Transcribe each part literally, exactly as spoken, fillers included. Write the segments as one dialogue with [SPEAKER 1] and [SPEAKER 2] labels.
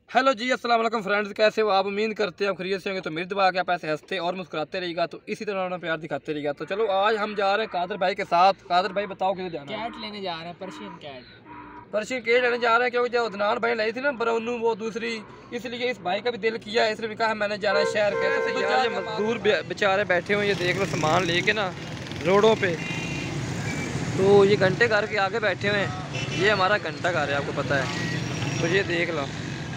[SPEAKER 1] Hello जी, अस्सलाम वालेकुम friends. कैसे हो आप? उम्मीद करते हैं आप खरीद से होंगे। तो मेरी दुआ के आप ऐसे हंसते और मुस्कुराते रहिएगा, तो इसी तरह अपना प्यार दिखाते रहिएगा। तो चलो आज हम जा रहे हैं कादर भाई के साथ। कादर भाई बताओ किधर जाना है?
[SPEAKER 2] कैट लेने जा रहे हैं, पर्शियन कैट।
[SPEAKER 1] पर्शियन कैट लेने जा रहे हैं क्योंकि जो उदनान भाई लाई थी ना ब्राउनू, वो दूसरी, इसलिए इस भाई का भी दिल किया है, इसलिए कहा मैंने जाना है शहर के। तो यार ये मजदूर बेचारे बैठे हुए, ये देख लो सामान लेके ना रोडों पे। तो ये घंटे घर के आगे बैठे हुए हैं, ये हमारा घंटा घर है, आपको पता है। तो ये देख लो,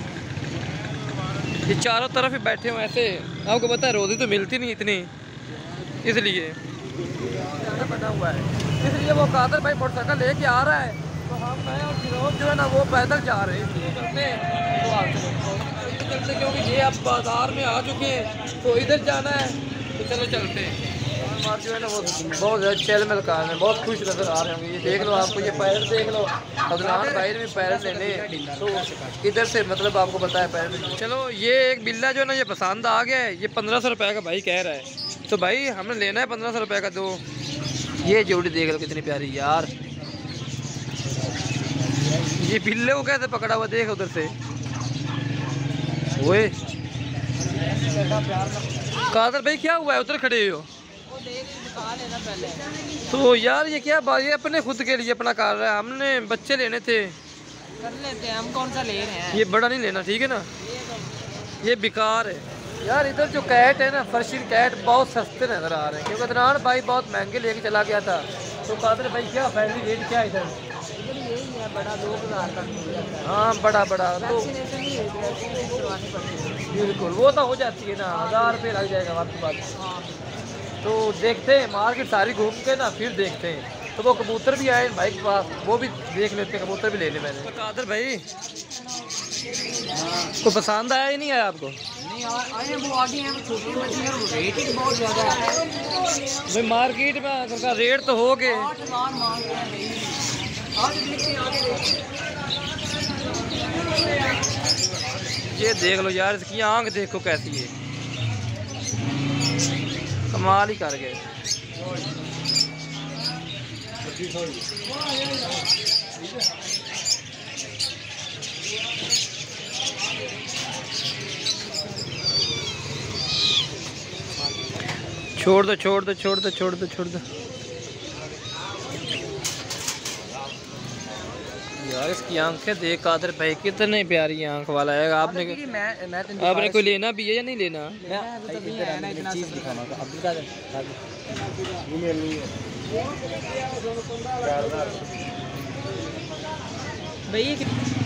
[SPEAKER 1] ये चारों तरफ ही बैठे हुए ऐसे। आपको पता है रोज़ी तो मिलती नहीं इतनी, इसलिए बना हुआ है। इसलिए वो कादर भाई मोटरसाइकिल लेके आ रहा है, तो हम मैं और फिरोज जो है ना वो पैदल जा रहे हैं। इसलिए चलते हैं तो चलते, क्योंकि ये अब बाजार में आ चुके हैं, तो इधर जाना है, तो चलो चलते हैं। हमारे जो है ना वो बहुत ज़्यादा चहल महल कार है, बहुत खुश नज़र आ रहे होंगे। ये देख लो, आपको ये पैर देख लो, अदनान भाई भी पैर लेने, तो इधर से मतलब आपको पता है पैर। चलो ये एक बिल्ला जो है ना ये पसंद आ गया है, ये पंद्रह सौ रुपये का भाई कह रहा है, तो भाई हमें लेना है पंद्रह सौ रुपये का। दो ये जोड़ी देख लो कितनी प्यारी यार। ये बिल्ले को कैसे पकड़ा हुआ देख उधर से। ओए कादर भाई क्या हुआ है, उधर खड़े हो? तो यार ये क्या बात, ये अपने खुद के लिए अपना कर रहा है, हमने बच्चे लेने थे,
[SPEAKER 2] कर लेते हैं। हम कौन सा ले रहे हैं?
[SPEAKER 1] ये बड़ा नहीं लेना, ठीक है ना, ये बेकार है यार। इधर जो कैट है ना, पर्शियन कैट बहुत सस्ते नजर आ रहे हैं, क्योंकि अदनान भाई बहुत महंगे लेके चला गया था। तो कादर भाई क्या फैमिली रेट क्या है इधर?
[SPEAKER 2] यही है बड़ा, दो हजार का।
[SPEAKER 1] हाँ बड़ा बड़ा तो बिल्कुल वो तो हो जाती है ना, हज़ार रुपये लग जाएगा आपके पास। तो देखते हैं मार्केट सारी घूम के ना, फिर देखते हैं। तो वो कबूतर भी आए भाई के पास, वो भी देख लेते हैं, कबूतर भी ले ले मैंने। कादर भाई को पसंद आया ही नहीं आया आपको?
[SPEAKER 2] नहीं आए, वो आगे हैं, वो छोटी मछली है, वो रेट ही बहुत ज़्यादा है
[SPEAKER 1] भाई। मार्केट में अगर का रेट तो हो गए,
[SPEAKER 2] आठ हज़ार मांग रहे हैं।
[SPEAKER 1] ये देख लो यार, इसकी आंख देखो कैसी है, कमाल ही कर गए। छोड़ दो छोड़ दो छोड़ दो छोड़ दो छोड़ दो यार, इसकी आंखें देख कादर भाई, कितने प्यारी आंख वाला है। आपने
[SPEAKER 2] मैं, मैं तो
[SPEAKER 1] आपने कोई लेना भी है या नहीं लेना?
[SPEAKER 2] भाई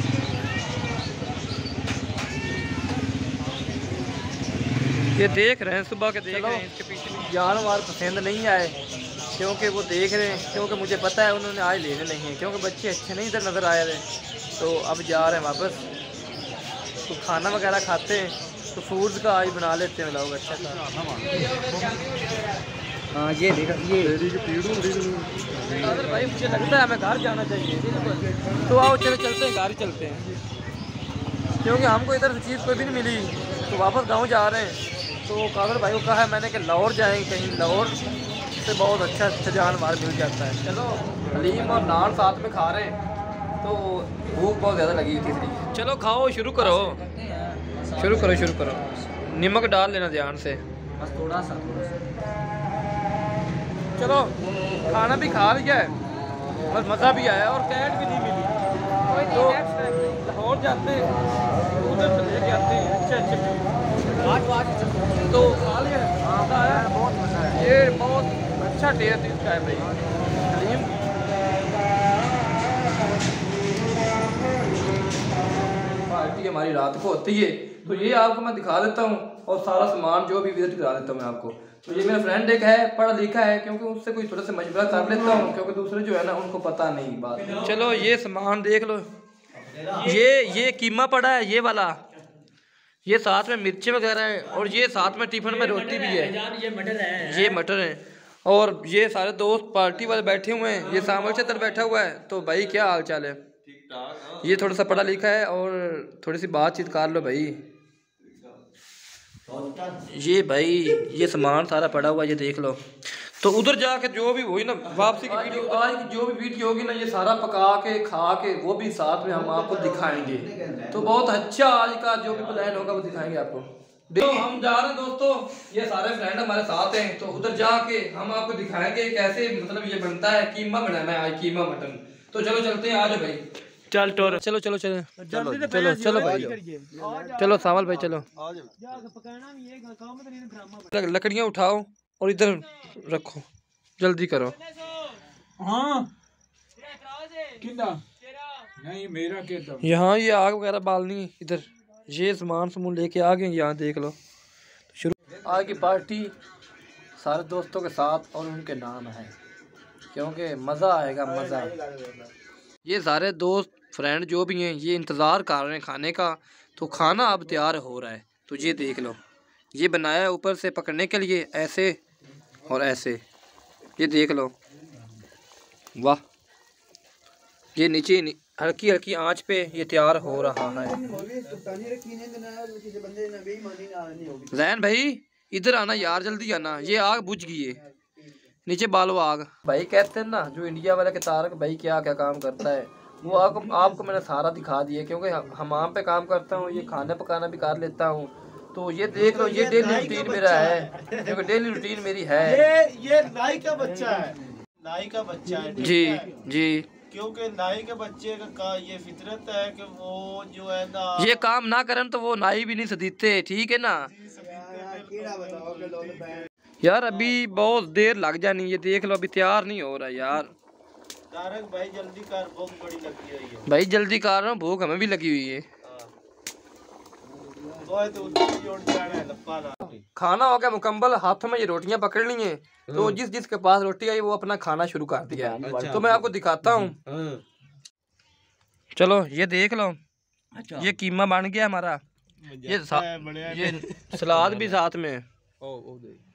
[SPEAKER 1] ये देख रहे हैं, सुबह के देख रहे हैं, इसके पीछे जानवर पसंद नहीं आए, क्योंकि वो देख रहे हैं, क्योंकि मुझे पता है उन्होंने आज लेने नहीं है, क्योंकि बच्चे अच्छे नहीं इधर नज़र आए थे। तो अब जा रहे हैं वापस, तो खाना वगैरह खाते हैं, तो फूड्स का आज बना लेते हैं लोग अच्छा सा।
[SPEAKER 2] हाँ ये देखा, ये
[SPEAKER 1] अगर भाई मुझे लगता है हमें घर जाना चाहिए, तो आओ चलो चलते हैं, घर चलते हैं, क्योंकि हमको इधर से चीज़ कोई भी नहीं मिली, तो वापस गाँव जा रहे हैं। तो कादर भाई को कहा है मैंने कि लाहौर जाएंगे, कहीं लाहौर से बहुत अच्छा अच्छा जानवर मिल जाता है। चलो हलीम और नान साथ में खा रहे हैं, तो भूख बहुत ज़्यादा लगी थी इसलिए। चलो खाओ, शुरू करो शुरू करो शुरू करो नमक डाल लेना ध्यान से,
[SPEAKER 2] बस थोड़ा सा थोड़ा सा।
[SPEAKER 1] चलो खाना भी खा लिया है, बस मज़ा भी आया, और कैट भी नहीं मिली, तो लाहौर जाते हैं, उधर से लेके आते हैं अच्छे अच्छे तो खा लिया। हाँ आया, बहुत मज़ा है, ये बहुत अच्छा टेस्ट इसका है भाई। हलीम पार्टी हमारी रात को होती है, तो ये आपको मैं दिखा देता हूँ, और सारा सामान जो भी विजिट करा देता हूँ मैं आपको। तो ये मेरा फ्रेंड एक है, पढ़ा लिखा है, क्योंकि उससे कोई थोड़ा सा मशवरा कर लेता हूँ, क्योंकि दूसरे जो है ना उनको पता नहीं बात। चलो ये सामान देख लो, ये ये कीमा पड़ा है, ये वाला, ये साथ में मिर्ची वगैरह है, और ये साथ में टिफिन में रोटी भी है,
[SPEAKER 2] ये मटर है,
[SPEAKER 1] ये मटर है, और ये सारे दोस्त पार्टी वाले बैठे हुए हैं, ये सामल चतर बैठा हुआ है। तो भाई क्या हाल चाल है? ये थोड़ा सा पढ़ा लिखा है, और थोड़ी सी बातचीत कर लो भाई। ये भाई ये सामान सारा पड़ा हुआ, ये देख लो। तो तो उधर जाके जो भी वही ना वापसी की वीडियो, आज की जो भी वीडियो होगी ना, ये सारा पका के खा के वो भी साथ में हम आपको दिखाएंगे। तो बहुत अच्छा आज का जो भी प्लान होगा वो दिखाएंगे आपको। तो हम जा रहे हैं दोस्तों, ये सारे फ्रेंड हमारे साथ हैं, तो उधर जाके हम आपको दिखाएंगे कैसे मतलब ये बनता है, कीमा बनाना है आज, कीमा मटन। तो चलो चलते हैं, आ जाओ भाई, चल टोर, चलो चलो चलो चलो चलो चलो भाई, चलो सावल भाई चलो, लकड़ियाँ उठाओ और इधर रखो, जल्दी करो।
[SPEAKER 3] हाँ नहीं मेरा क्या,
[SPEAKER 1] यहाँ ये आग वगैरह बालनी, इधर ये सामान समून लेके आ गए, यहाँ देख लो। शुरू आज की पार्टी सारे दोस्तों के साथ और उनके नाम है, क्योंकि मज़ा आएगा मज़ा। ये सारे दोस्त फ्रेंड जो भी हैं ये इंतज़ार कर रहे हैं खाने का, तो खाना अब तैयार हो रहा है। तो ये देख लो, ये बनाया है ऊपर से पकड़ने के लिए, ऐसे और ऐसे, ये देख लो, वाह। ये नीचे हल्की हल्की आंच पे ये तैयार हो रहा है। जैन भाई इधर आना यार, जल्दी आना, ये आग बुझ गई है, नीचे बालो आग। भाई कहते हैं ना, जो इंडिया वाले के तारक भाई क्या क्या काम करता है वो आपको आपको मैंने सारा दिखा दिया, क्योंकि हमाम पे काम करता हूँ, ये खाना पकाना भी कर लेता हूँ। तो ये देख लो, ये डेली रूटीन मेरा है, क्योंकि डेली रूटीन मेरी है।
[SPEAKER 4] ये ये नाई का बच्चा है, नाई का बच्चा है
[SPEAKER 1] जी जी,
[SPEAKER 4] क्योंकि नाई के बच्चे का ये फितरत है कि वो जो है ना,
[SPEAKER 1] ये काम ना करन तो वो नाई भी नहीं सदीते, ठीक है ना यार। अभी बहुत देर लग जानी, ये देख लो अभी तैयार नहीं हो रहा यार।
[SPEAKER 4] तारक भाई जल्दी कर, भूख बड़ी लगी हुई है।
[SPEAKER 1] भाई जल्दी कर रहा हूँ, भूख हमें भी लगी हुई है। खाना हो गया मुकम्मल, हाथों में ये रोटियां पकड़ ली हैं, तो जिस जिसके पास रोटी आई वो अपना खाना शुरू कर दिया है। अच्छा, तो मैं आपको दिखाता हूँ, चलो ये देख लो। अच्छा, ये कीमा बन गया हमारा, ये ये सलाद भी साथ में।